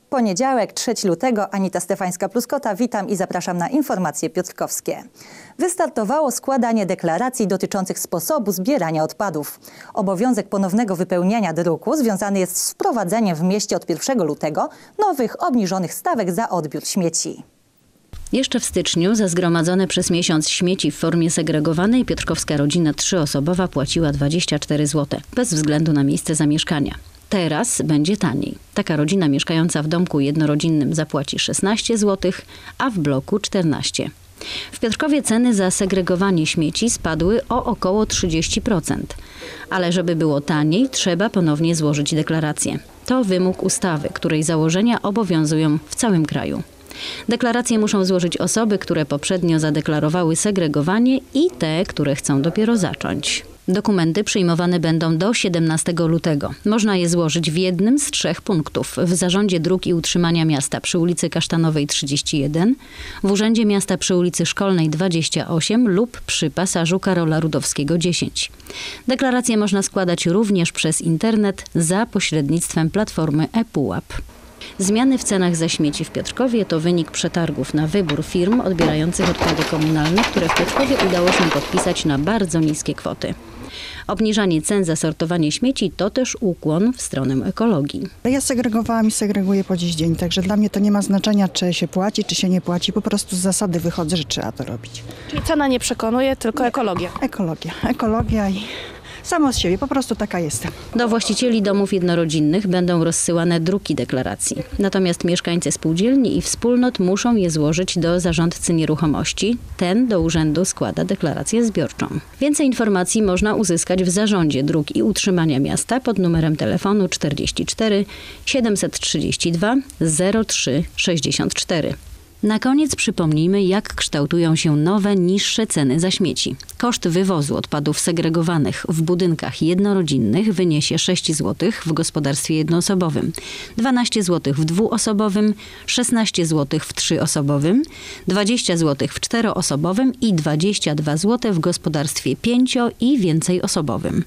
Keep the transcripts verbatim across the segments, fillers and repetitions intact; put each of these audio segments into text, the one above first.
Poniedziałek, trzeciego lutego, Anita Stefańska-Pluskota, witam i zapraszam na informacje piotrkowskie. Wystartowało składanie deklaracji dotyczących sposobu zbierania odpadów. Obowiązek ponownego wypełniania druku związany jest z wprowadzeniem w mieście od pierwszego lutego nowych obniżonych stawek za odbiór śmieci. Jeszcze w styczniu za zgromadzone przez miesiąc śmieci w formie segregowanej piotrkowska rodzina trzyosobowa płaciła dwadzieścia cztery złote, bez względu na miejsce zamieszkania. Teraz będzie taniej. Taka rodzina mieszkająca w domku jednorodzinnym zapłaci szesnaście złotych, a w bloku czternaście. W Piotrkowie ceny za segregowanie śmieci spadły o około trzydzieści procent. Ale żeby było taniej, trzeba ponownie złożyć deklarację. To wymóg ustawy, której założenia obowiązują w całym kraju. Deklaracje muszą złożyć osoby, które poprzednio zadeklarowały segregowanie i te, które chcą dopiero zacząć. Dokumenty przyjmowane będą do siedemnastego lutego. Można je złożyć w jednym z trzech punktów. W Zarządzie Dróg i Utrzymania Miasta przy ulicy Kasztanowej trzydzieści jeden, w Urzędzie Miasta przy ulicy Szkolnej dwadzieścia osiem lub przy pasażu Karola Rudowskiego dziesięć. Deklaracje można składać również przez internet za pośrednictwem platformy ePUAP. Zmiany w cenach za śmieci w Piotrkowie to wynik przetargów na wybór firm odbierających odpady komunalne, które w Piotrkowie udało się podpisać na bardzo niskie kwoty. Obniżanie cen za sortowanie śmieci to też ukłon w stronę ekologii. Ja segregowałam i segreguję po dziś dzień, także dla mnie to nie ma znaczenia, czy się płaci, czy się nie płaci. Po prostu z zasady wychodzę, że trzeba to robić. Czyli cena nie przekonuje, tylko ekologia. Ekologia, ekologia i samo z siebie, po prostu taka jestem. Do właścicieli domów jednorodzinnych będą rozsyłane druki deklaracji. Natomiast mieszkańcy spółdzielni i wspólnot muszą je złożyć do zarządcy nieruchomości. Ten do urzędu składa deklarację zbiorczą. Więcej informacji można uzyskać w Zarządzie Dróg i Utrzymania Miasta pod numerem telefonu czterdzieści cztery siedemset trzydzieści dwa zero trzy sześćdziesiąt cztery. Na koniec przypomnijmy, jak kształtują się nowe, niższe ceny za śmieci. Koszt wywozu odpadów segregowanych w budynkach jednorodzinnych wyniesie sześć złotych w gospodarstwie jednoosobowym, dwanaście złotych w dwuosobowym, szesnaście złotych w trzyosobowym, dwadzieścia złotych w czteroosobowym i dwadzieścia dwa złote w gospodarstwie pięcio- i więcej osobowym.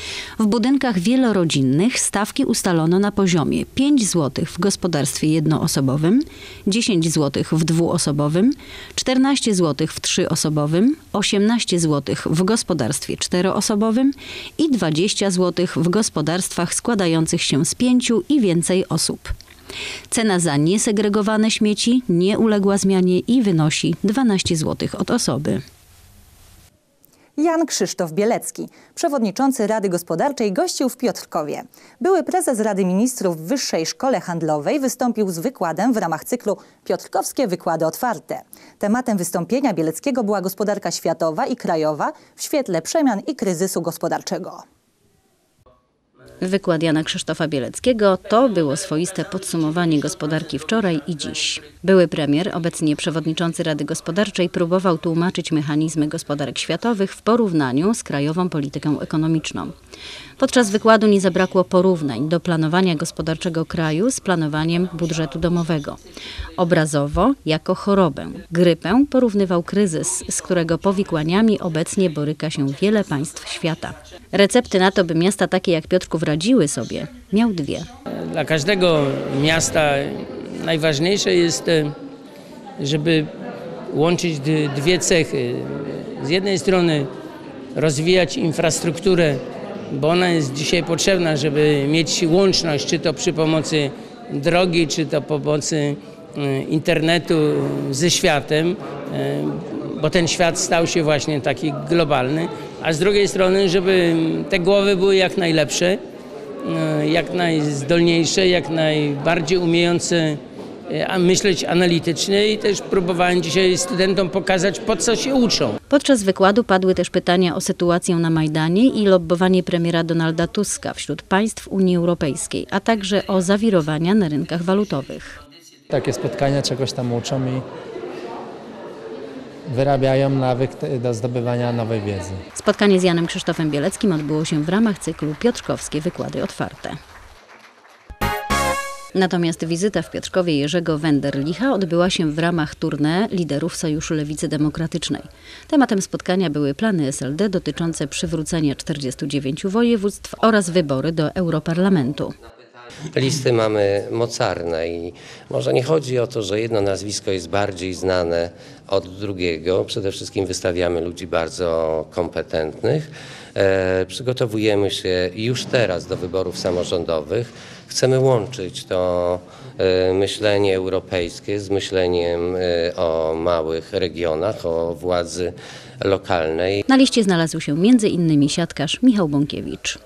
W budynkach wielorodzinnych stawki ustalono na poziomie pięć złotych w gospodarstwie jednoosobowym, dziesięć złotych w dwuosobowym, czternaście złotych w trzyosobowym, osiemnaście złotych w gospodarstwie czteroosobowym i dwadzieścia złotych w gospodarstwach składających się z pięciu i więcej osób. Cena za niesegregowane śmieci nie uległa zmianie i wynosi dwanaście złotych od osoby. Jan Krzysztof Bielecki, przewodniczący Rady Gospodarczej, gościł w Piotrkowie. Były prezes Rady Ministrów w Wyższej Szkole Handlowej wystąpił z wykładem w ramach cyklu Piotrkowskie Wykłady Otwarte. Tematem wystąpienia Bieleckiego była gospodarka światowa i krajowa w świetle przemian i kryzysu gospodarczego. Wykład Jana Krzysztofa Bieleckiego to było swoiste podsumowanie gospodarki wczoraj i dziś. Były premier, obecnie przewodniczący Rady Gospodarczej, próbował tłumaczyć mechanizmy gospodarek światowych w porównaniu z krajową polityką ekonomiczną. Podczas wykładu nie zabrakło porównań do planowania gospodarczego kraju z planowaniem budżetu domowego. Obrazowo jako chorobę, grypę porównywał kryzys, z którego powikłaniami obecnie boryka się wiele państw świata. Recepty na to, by miasta takie jak Piotrków radziły sobie, miał dwie. Dla każdego miasta najważniejsze jest, żeby łączyć dwie cechy. Z jednej strony rozwijać infrastrukturę, bo ona jest dzisiaj potrzebna, żeby mieć łączność, czy to przy pomocy drogi, czy to pomocy internetu ze światem, bo ten świat stał się właśnie taki globalny, a z drugiej strony, żeby te głowy były jak najlepsze, jak najzdolniejsze, jak najbardziej umiejące myśleć analitycznie i też próbowałem dzisiaj studentom pokazać, po co się uczą. Podczas wykładu padły też pytania o sytuację na Majdanie i lobbowanie premiera Donalda Tuska wśród państw Unii Europejskiej, a także o zawirowania na rynkach walutowych. Takie spotkania czegoś tam uczą i wyrabiają nawyk do zdobywania nowej wiedzy. Spotkanie z Janem Krzysztofem Bieleckim odbyło się w ramach cyklu Piotrkowskie Wykłady Otwarte. Natomiast wizyta w Piotrkowie Jerzego Wenderlicha odbyła się w ramach tournée liderów Sojuszu Lewicy Demokratycznej. Tematem spotkania były plany S L D dotyczące przywrócenia czterdziestu dziewięciu województw oraz wybory do Europarlamentu. Listy mamy mocarne i może nie chodzi o to, że jedno nazwisko jest bardziej znane od drugiego. Przede wszystkim wystawiamy ludzi bardzo kompetentnych. E, przygotowujemy się już teraz do wyborów samorządowych. Chcemy łączyć to e, myślenie europejskie z myśleniem e, o małych regionach, o władzy lokalnej. Na liście znalazł się między innymi siatkarz Michał Bąkiewicz.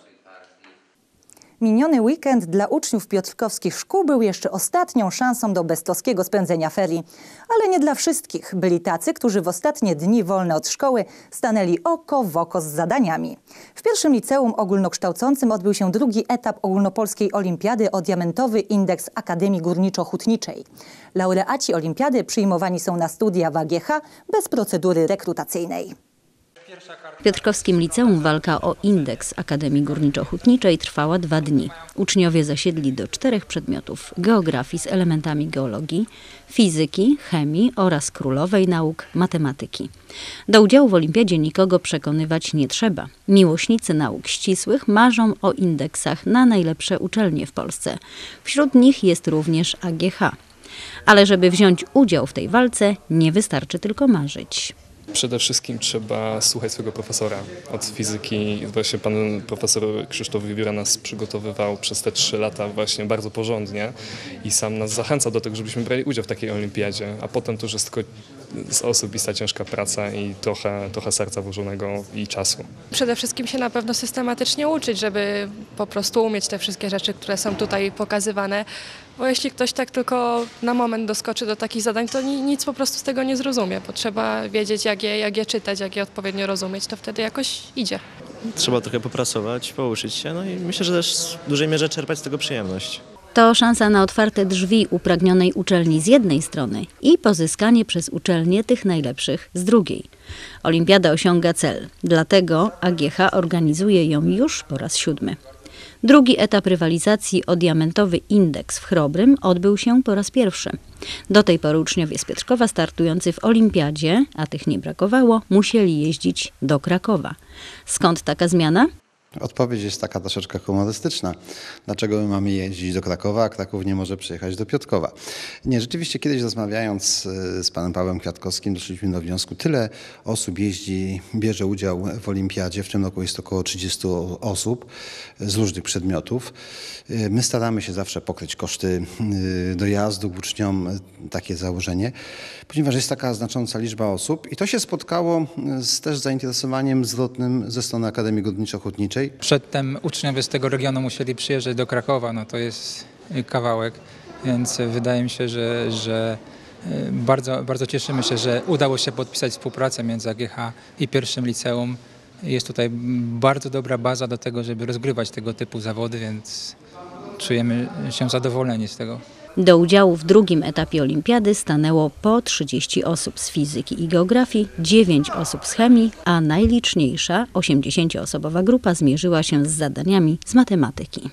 Miniony weekend dla uczniów piotrkowskich szkół był jeszcze ostatnią szansą do bestowskiego spędzenia ferii. Ale nie dla wszystkich. Byli tacy, którzy w ostatnie dni wolne od szkoły stanęli oko w oko z zadaniami. W pierwszym liceum ogólnokształcącym odbył się drugi etap ogólnopolskiej olimpiady o diamentowy indeks Akademii Górniczo-Hutniczej. Laureaci olimpiady przyjmowani są na studia w A G H bez procedury rekrutacyjnej. W Piotrkowskim Liceum walka o indeks Akademii Górniczo-Hutniczej trwała dwa dni. Uczniowie zasiedli do czterech przedmiotów: geografii z elementami geologii, fizyki, chemii oraz królowej nauk matematyki. Do udziału w olimpiadzie nikogo przekonywać nie trzeba. Miłośnicy nauk ścisłych marzą o indeksach na najlepsze uczelnie w Polsce. Wśród nich jest również A G H. Ale żeby wziąć udział w tej walce, nie wystarczy tylko marzyć. Przede wszystkim trzeba słuchać swojego profesora od fizyki. Właśnie pan profesor Krzysztof Wiewióra nas przygotowywał przez te trzy lata właśnie bardzo porządnie i sam nas zachęcał do tego, żebyśmy brali udział w takiej olimpiadzie, a potem to już jest tylko osobista ciężka praca i trochę, trochę serca włożonego i czasu. Przede wszystkim się na pewno systematycznie uczyć, żeby po prostu umieć te wszystkie rzeczy, które są tutaj pokazywane. Bo jeśli ktoś tak tylko na moment doskoczy do takich zadań, to nic po prostu z tego nie zrozumie. Bo trzeba wiedzieć, jak je, jak je czytać, jak je odpowiednio rozumieć, to wtedy jakoś idzie. Trzeba trochę popracować, pouczyć się, no i myślę, że też w dużej mierze czerpać z tego przyjemność. To szansa na otwarte drzwi upragnionej uczelni z jednej strony i pozyskanie przez uczelnię tych najlepszych z drugiej. Olimpiada osiąga cel, dlatego A G H organizuje ją już po raz siódmy. Drugi etap rywalizacji o diamentowy indeks w Chrobrym odbył się po raz pierwszy. Do tej pory uczniowie z Piotrkowa startujący w olimpiadzie, a tych nie brakowało, musieli jeździć do Krakowa. Skąd taka zmiana? Odpowiedź jest taka troszeczkę humorystyczna. Dlaczego my mamy jeździć do Krakowa, a Kraków nie może przyjechać do Piotrkowa? Nie, rzeczywiście kiedyś rozmawiając z panem Pawłem Kwiatkowskim doszliśmy do wniosku, tyle osób jeździ, bierze udział w olimpiadzie, w tym roku jest około trzydziestu osób z różnych przedmiotów. My staramy się zawsze pokryć koszty dojazdu uczniom, takie założenie, ponieważ jest taka znacząca liczba osób i to się spotkało z też zainteresowaniem zwrotnym ze strony Akademii Górniczo-Hutniczej. Przedtem uczniowie z tego regionu musieli przyjeżdżać do Krakowa, no to jest kawałek, więc wydaje mi się, że, że bardzo, bardzo cieszymy się, że udało się podpisać współpracę między A G H i pierwszym liceum. Jest tutaj bardzo dobra baza do tego, żeby rozgrywać tego typu zawody, więc czujemy się zadowoleni z tego. Do udziału w drugim etapie olimpiady stanęło po trzydzieści osób z fizyki i geografii, dziewięć osób z chemii, a najliczniejsza osiemdziesięcioosobowa grupa zmierzyła się z zadaniami z matematyki.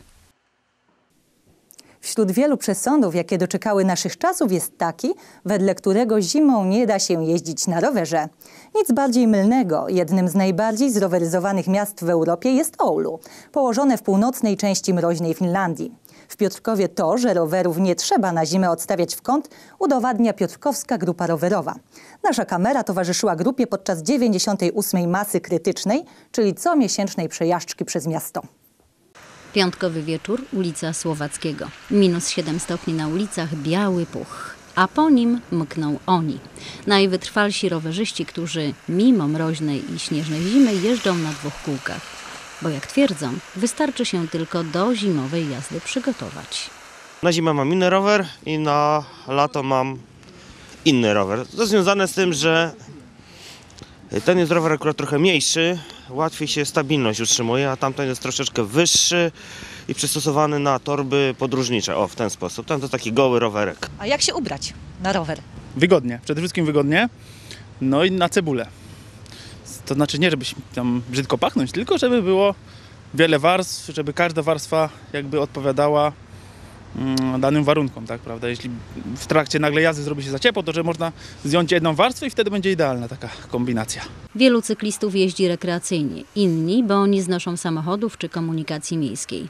Wśród wielu przesądów, jakie doczekały naszych czasów, jest taki, wedle którego zimą nie da się jeździć na rowerze. Nic bardziej mylnego. Jednym z najbardziej zroweryzowanych miast w Europie jest Oulu, położone w północnej części mroźnej Finlandii. W Piotrkowie to, że rowerów nie trzeba na zimę odstawiać w kąt, udowadnia Piotrkowska Grupa Rowerowa. Nasza kamera towarzyszyła grupie podczas dziewięćdziesiątej ósmej masy krytycznej, czyli comiesięcznej przejażdżki przez miasto. Piątkowy wieczór, ulica Słowackiego. Minus siedem stopni na ulicach, biały puch. A po nim mkną oni. Najwytrwalsi rowerzyści, którzy mimo mroźnej i śnieżnej zimy jeżdżą na dwóch kółkach. Bo jak twierdzą, wystarczy się tylko do zimowej jazdy przygotować. Na zimę mam inny rower i na lato mam inny rower. To związane z tym, że ten jest rower akurat trochę mniejszy, łatwiej się stabilność utrzymuje, a tamten jest troszeczkę wyższy i przystosowany na torby podróżnicze. O, w ten sposób. Ten to taki goły rowerek. A jak się ubrać na rower? Wygodnie, przede wszystkim wygodnie, no i na cebulę. To znaczy nie, żeby tam brzydko pachnąć, tylko żeby było wiele warstw, żeby każda warstwa jakby odpowiadała mm, danym warunkom, tak, prawda? Jeśli w trakcie nagle jazdy zrobi się za ciepło, to że można zdjąć jedną warstwę i wtedy będzie idealna taka kombinacja. Wielu cyklistów jeździ rekreacyjnie, inni, bo nie znoszą samochodów czy komunikacji miejskiej.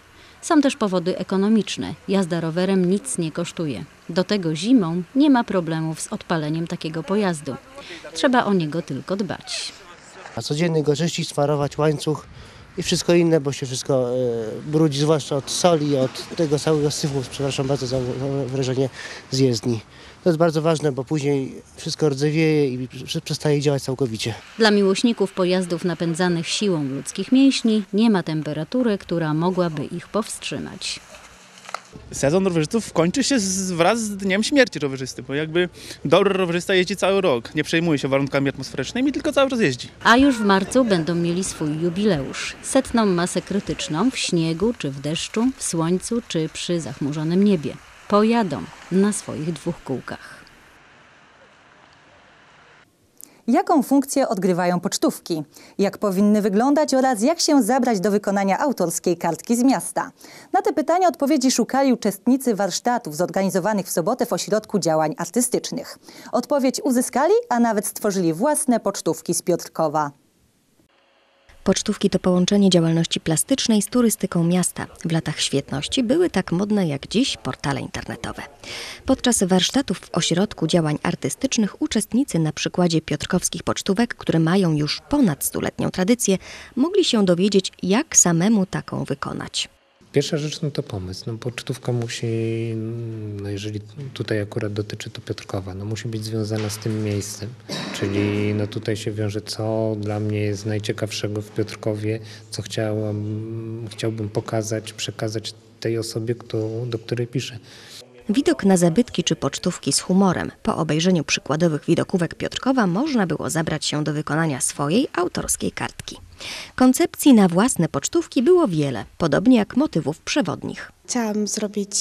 Są też powody ekonomiczne. Jazda rowerem nic nie kosztuje. Do tego zimą nie ma problemów z odpaleniem takiego pojazdu. Trzeba o niego tylko dbać. A codziennie go czyścić, smarować łańcuch i wszystko inne, bo się wszystko e, brudzi, zwłaszcza od soli, od tego całego syfu, przepraszam bardzo za wrażenie, z jezdni. To jest bardzo ważne, bo później wszystko rdzewieje i przestaje działać całkowicie. Dla miłośników pojazdów napędzanych siłą ludzkich mięśni nie ma temperatury, która mogłaby ich powstrzymać. Sezon rowerzystów kończy się z, wraz z dniem śmierci rowerzysty, bo jakby dobry rowerzysta jeździ cały rok, nie przejmuje się warunkami atmosferycznymi, tylko cały czas jeździ. A już w marcu będą mieli swój jubileusz. Setną masę krytyczną w śniegu czy w deszczu, w słońcu czy przy zachmurzonym niebie. Pojadą na swoich dwóch kółkach. Jaką funkcję odgrywają pocztówki? Jak powinny wyglądać oraz jak się zabrać do wykonania autorskiej kartki z miasta? Na te pytania odpowiedzi szukali uczestnicy warsztatów zorganizowanych w sobotę w Ośrodku Działań Artystycznych. Odpowiedź uzyskali, a nawet stworzyli własne pocztówki z Piotrkowa. Pocztówki to połączenie działalności plastycznej z turystyką miasta. W latach świetności były tak modne jak dziś portale internetowe. Podczas warsztatów w Ośrodku Działań Artystycznych uczestnicy na przykładzie piotrkowskich pocztówek, które mają już ponad stuletnią tradycję, mogli się dowiedzieć, jak samemu taką wykonać. Pierwsza rzecz no to pomysł. No, pocztówka musi, no jeżeli tutaj akurat dotyczy to Piotrkowa, no musi być związana z tym miejscem. Czyli no tutaj się wiąże, co dla mnie jest najciekawszego w Piotrkowie, co chciałam, chciałbym pokazać, przekazać tej osobie, kto, do której piszę. Widok na zabytki czy pocztówki z humorem. Po obejrzeniu przykładowych widokówek Piotrkowa można było zabrać się do wykonania swojej autorskiej kartki. Koncepcji na własne pocztówki było wiele, podobnie jak motywów przewodnich. Chciałam zrobić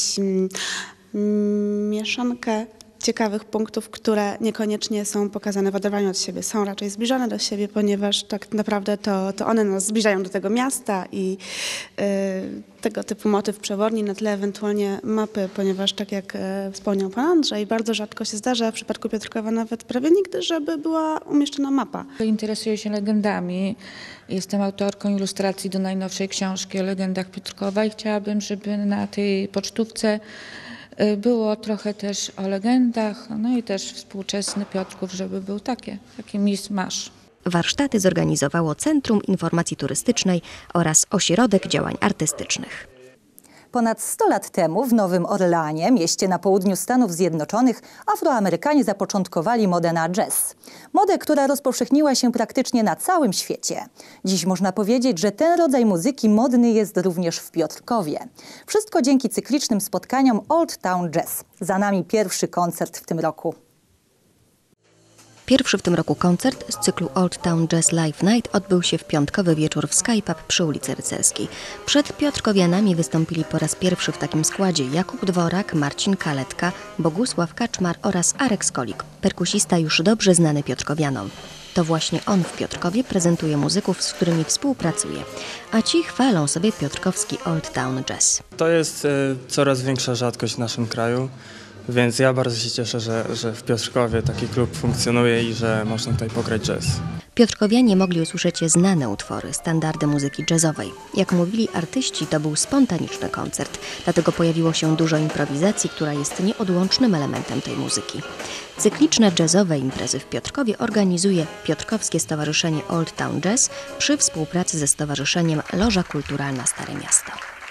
mm, mieszankę ciekawych punktów, które niekoniecznie są pokazane w oderwaniu od siebie. Są raczej zbliżone do siebie, ponieważ tak naprawdę to, to one nas zbliżają do tego miasta i y, tego typu motyw przewodni na tle ewentualnie mapy, ponieważ tak jak y, wspomniał pan Andrzej, bardzo rzadko się zdarza w przypadku Piotrkowa, nawet prawie nigdy, żeby była umieszczona mapa. Interesuję się legendami. Jestem autorką ilustracji do najnowszej książki o legendach Piotrkowa i chciałabym, żeby na tej pocztówce było trochę też o legendach, no i też współczesny Piotrków, żeby był takie, taki miszmasz. Warsztaty zorganizowało Centrum Informacji Turystycznej oraz Ośrodek Działań Artystycznych. Ponad sto lat temu w Nowym Orleanie, mieście na południu Stanów Zjednoczonych, Afroamerykanie zapoczątkowali modę na jazz. Modę, która rozpowszechniła się praktycznie na całym świecie. Dziś można powiedzieć, że ten rodzaj muzyki modny jest również w Piotrkowie. Wszystko dzięki cyklicznym spotkaniom Old Town Jazz. Za nami pierwszy koncert w tym roku. Pierwszy w tym roku koncert z cyklu Old Town Jazz Live Night odbył się w piątkowy wieczór w Sky Pub przy ulicy Rycerskiej. Przed piotrkowianami wystąpili po raz pierwszy w takim składzie Jakub Dworak, Marcin Kaletka, Bogusław Kaczmar oraz Arek Skolik, perkusista już dobrze znany piotrkowianom. To właśnie on w Piotrkowie prezentuje muzyków, z którymi współpracuje, a ci chwalą sobie piotrkowski Old Town Jazz. To jest y, coraz większa rzadkość w naszym kraju. Więc ja bardzo się cieszę, że, że w Piotrkowie taki klub funkcjonuje i że można tutaj pograć jazz. Piotrkowianie mogli usłyszeć znane utwory, standardy muzyki jazzowej. Jak mówili artyści, to był spontaniczny koncert, dlatego pojawiło się dużo improwizacji, która jest nieodłącznym elementem tej muzyki. Cykliczne jazzowe imprezy w Piotrkowie organizuje Piotrkowskie Stowarzyszenie Old Town Jazz przy współpracy ze Stowarzyszeniem Loża Kulturalna Stare Miasto.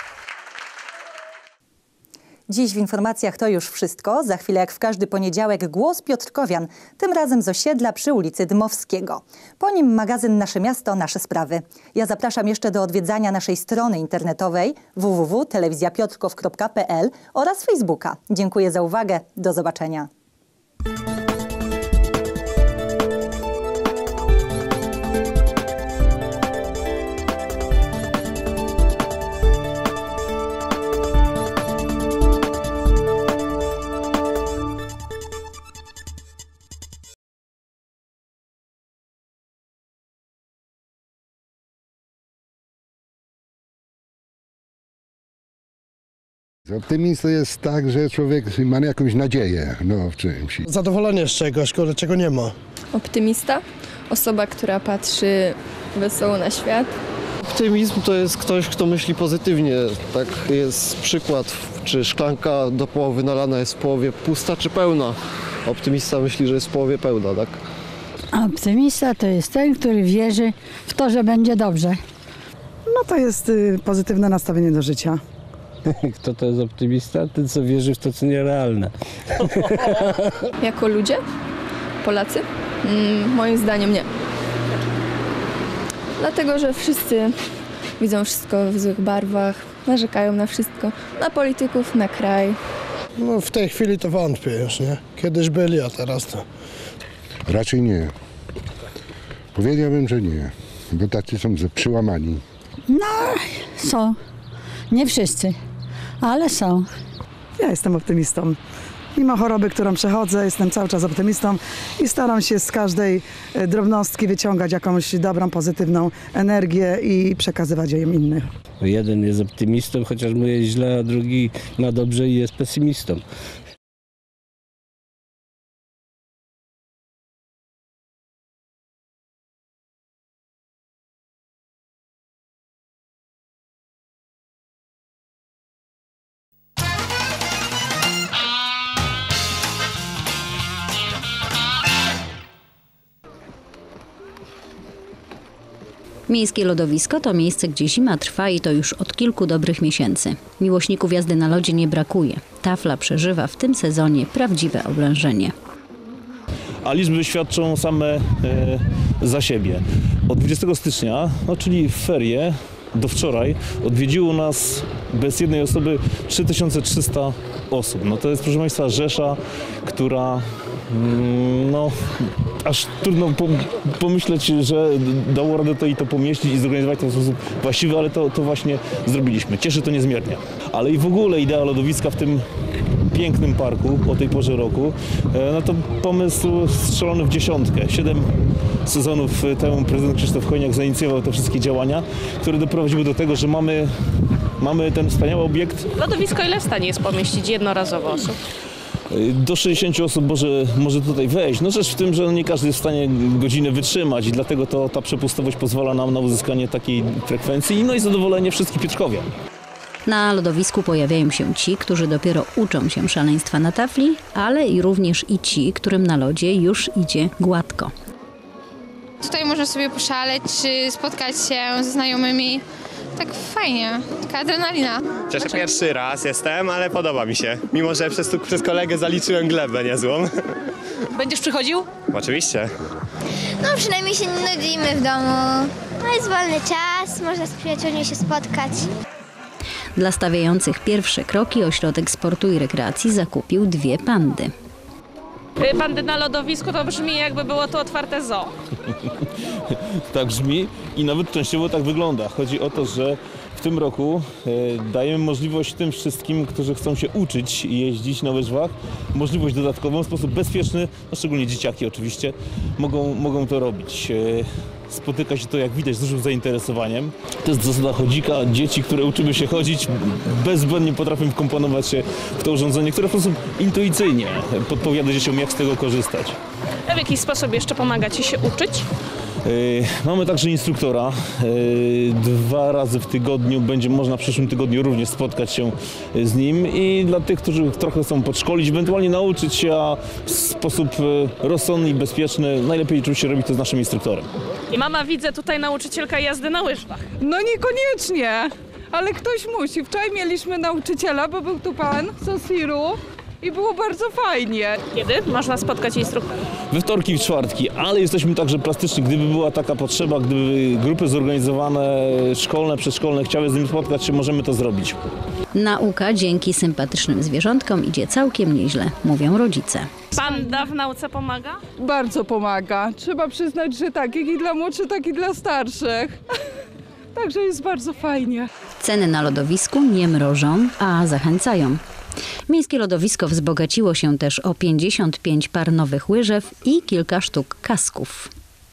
Dziś w informacjach to już wszystko. Za chwilę, jak w każdy poniedziałek, głos piotrkowian, tym razem z osiedla przy ulicy Dmowskiego. Po nim magazyn Nasze Miasto, Nasze Sprawy. Ja zapraszam jeszcze do odwiedzania naszej strony internetowej w w w kropka telewizja piotrków kropka p l oraz Facebooka. Dziękuję za uwagę. Do zobaczenia. Optymizm to jest tak, że człowiek ma jakąś nadzieję no, w czymś. Zadowolenie z czegoś, czego nie ma. Optymista, osoba, która patrzy wesoło na świat. Optymizm to jest ktoś, kto myśli pozytywnie. Tak jest przykład, czy szklanka do połowy nalana jest w połowie pusta czy pełna. Optymista myśli, że jest w połowie pełna, tak? Optymista to jest ten, który wierzy w to, że będzie dobrze. No to jest y, pozytywne nastawienie do życia. Kto to jest optymista? Ten, co wierzy w to, co nierealne. Jako ludzie? Polacy? Mm, moim zdaniem nie. Dlatego, że wszyscy widzą wszystko w złych barwach, narzekają na wszystko, na polityków, na kraj. No w tej chwili to wątpię już, nie? Kiedyś byli, a teraz to... Raczej nie. Powiedziałbym, że nie, bo tacy są przełamani. No, są. Nie wszyscy, ale są. Ja jestem optymistą. Mimo choroby, którą przechodzę, jestem cały czas optymistą i staram się z każdej drobnostki wyciągać jakąś dobrą, pozytywną energię i przekazywać ją innym. Jeden jest optymistą, chociaż mu jest źle, a drugi ma dobrze i jest pesymistą. Miejskie lodowisko to miejsce, gdzie zima trwa i to już od kilku dobrych miesięcy. Miłośników jazdy na lodzie nie brakuje. Tafla przeżywa w tym sezonie prawdziwe oblężenie. A liczby świadczą same e, za siebie. Od dwudziestego stycznia, no czyli w ferie, do wczoraj odwiedziło nas bez jednej osoby trzy tysiące trzysta osób. No to jest, proszę Państwa, rzesza, która mm, no aż trudno pomyśleć, że dało radę to i to pomieścić i zorganizować to w sposób właściwy, ale to, to właśnie zrobiliśmy. Cieszy to niezmiernie. Ale i w ogóle idea lodowiska w tym pięknym parku o tej porze roku, no to pomysł strzelony w dziesiątkę. Siedem sezonów temu prezydent Krzysztof Hojniak zainicjował te wszystkie działania, które doprowadziły do tego, że mamy, mamy ten wspaniały obiekt. Lodowisko ile w stanie jest pomieścić jednorazowo osób? Do sześćdziesięciu osób może, może tutaj wejść. No rzecz w tym, że nie każdy jest w stanie godzinę wytrzymać i dlatego to, ta przepustowość pozwala nam na uzyskanie takiej frekwencji, no i zadowolenie wszystkich pietrzkowian. Na lodowisku pojawiają się ci, którzy dopiero uczą się szaleństwa na tafli, ale i również i ci, którym na lodzie już idzie gładko. Tutaj można sobie poszaleć, czy spotkać się ze znajomymi. Tak fajnie, taka adrenalina. Przecież pierwszy raz jestem, ale podoba mi się. Mimo że przez, przez kolegę zaliczyłem glebę niezłą. Będziesz przychodził? Oczywiście. No przynajmniej się nie nudzimy w domu. No jest wolny czas, można z przyjaciółmi się spotkać. Dla stawiających pierwsze kroki Ośrodek Sportu i Rekreacji zakupił dwie pandy. Pandy na lodowisku to brzmi, jakby było to otwarte zoo. Tak brzmi i nawet częściowo tak wygląda. Chodzi o to, że w tym roku e, dajemy możliwość tym wszystkim, którzy chcą się uczyć i jeździć na łyżwach, możliwość dodatkową w sposób bezpieczny, no szczególnie dzieciaki oczywiście, mogą, mogą to robić. E, Spotyka się to, jak widać, z dużym zainteresowaniem. To jest zasada chodzika. Dzieci, które uczymy się chodzić, bezbłędnie potrafią wkomponować się w to urządzenie, które w sposób intuicyjnie podpowiada dzieciom, jak z tego korzystać. A w jakiś sposób jeszcze pomagacie się uczyć? Yy, mamy także instruktora. Yy, dwa razy w tygodniu będzie można w przyszłym tygodniu również spotkać się z nim i dla tych, którzy trochę chcą podszkolić, ewentualnie nauczyć się, a w sposób rozsądny i bezpieczny, najlepiej oczywiście robić to z naszym instruktorem. I mama, widzę tutaj nauczycielka jazdy na łyżwach. No niekoniecznie, ale ktoś musi. Wczoraj mieliśmy nauczyciela, bo był tu pan z Osiru i było bardzo fajnie. Kiedy można spotkać instruktora? We wtorki i w czwartki, ale jesteśmy także plastyczni. Gdyby była taka potrzeba, gdyby grupy zorganizowane, szkolne, przedszkolne chciały z nim spotkać się, możemy to zrobić. Nauka dzięki sympatycznym zwierzątkom idzie całkiem nieźle, mówią rodzice. Panda w nauce pomaga? Bardzo pomaga. Trzeba przyznać, że tak, jak i dla młodszych, tak i dla starszych. Także jest bardzo fajnie. Ceny na lodowisku nie mrożą, a zachęcają. Miejskie lodowisko wzbogaciło się też o pięćdziesiąt pięć par nowych łyżew i kilka sztuk kasków.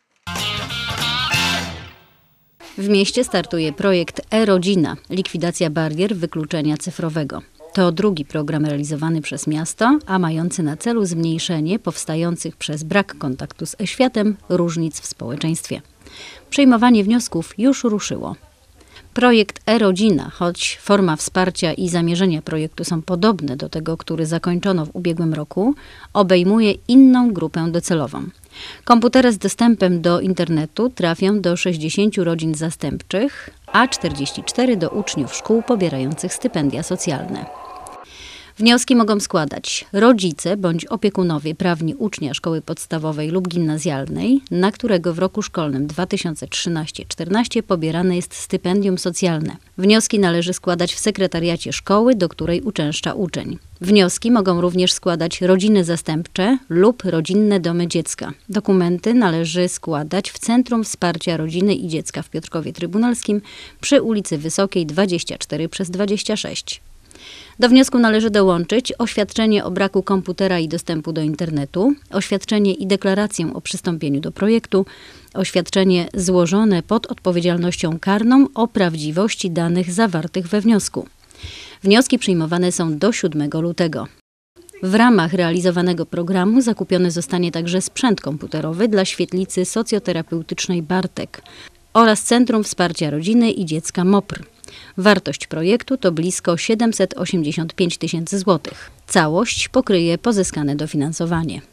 W mieście startuje projekt e-Rodzina – likwidacja barier wykluczenia cyfrowego. To drugi program realizowany przez miasto, a mający na celu zmniejszenie powstających przez brak kontaktu z e-światem różnic w społeczeństwie. Przyjmowanie wniosków już ruszyło. Projekt e-Rodzina, choć forma wsparcia i zamierzenia projektu są podobne do tego, który zakończono w ubiegłym roku, obejmuje inną grupę docelową. Komputery z dostępem do internetu trafią do sześćdziesięciu rodzin zastępczych, a czterdzieści cztery do uczniów szkół pobierających stypendia socjalne. Wnioski mogą składać rodzice bądź opiekunowie prawni ucznia szkoły podstawowej lub gimnazjalnej, na którego w roku szkolnym dwa tysiące trzynaście czternaście pobierane jest stypendium socjalne. Wnioski należy składać w sekretariacie szkoły, do której uczęszcza uczeń. Wnioski mogą również składać rodziny zastępcze lub rodzinne domy dziecka. Dokumenty należy składać w Centrum Wsparcia Rodziny i Dziecka w Piotrkowie Trybunalskim przy ulicy Wysokiej dwadzieścia cztery przez dwadzieścia sześć. Do wniosku należy dołączyć oświadczenie o braku komputera i dostępu do internetu, oświadczenie i deklarację o przystąpieniu do projektu, oświadczenie złożone pod odpowiedzialnością karną o prawdziwości danych zawartych we wniosku. Wnioski przyjmowane są do siódmego lutego. W ramach realizowanego programu zakupiony zostanie także sprzęt komputerowy dla świetlicy socjoterapeutycznej Bartek oraz Centrum Wsparcia Rodziny i Dziecka M O P R. Wartość projektu to blisko siedemset osiemdziesiąt pięć tysięcy złotych. Całość pokryje pozyskane dofinansowanie.